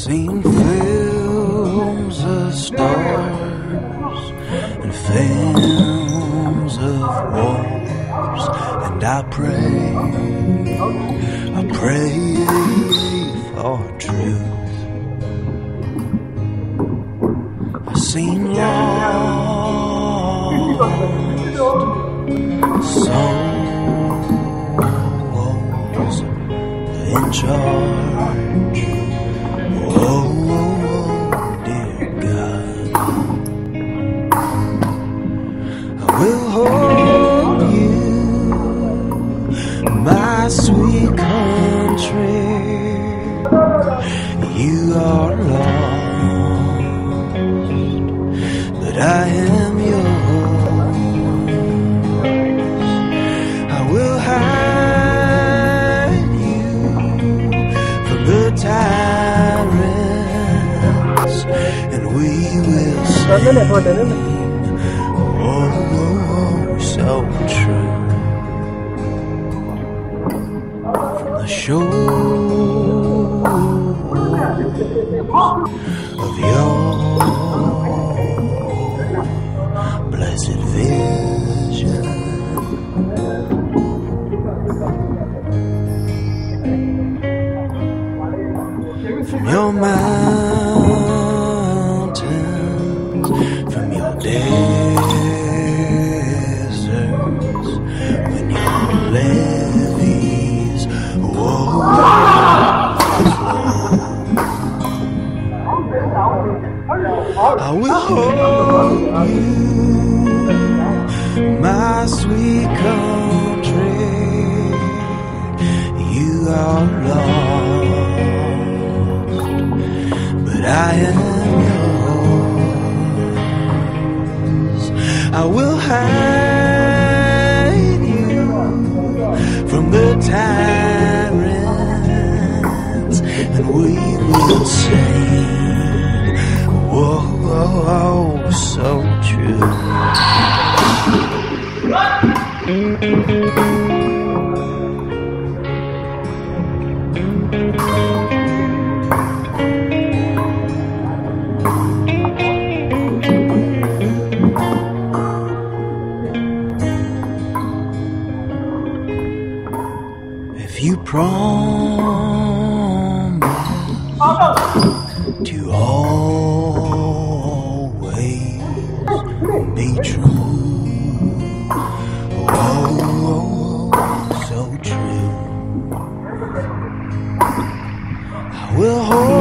seen films of stars and films of wars, and I pray for truth. I've seen lost souls in charge. Oh, dear God, I will hold you, my sweet country. You are lost, but I am yours. I will hide you from the tyrants, and we will sing. Oh, so true. From the shores of your blessed vision, from your mountains, from your deserts, when your levees I will hold you, my sweet country. You are lost, but I am yours. I will hide you from the tyrants, and we will sing. Whoa, whoa, oh, so true. If you promise to always be true, oh, so true, I will hold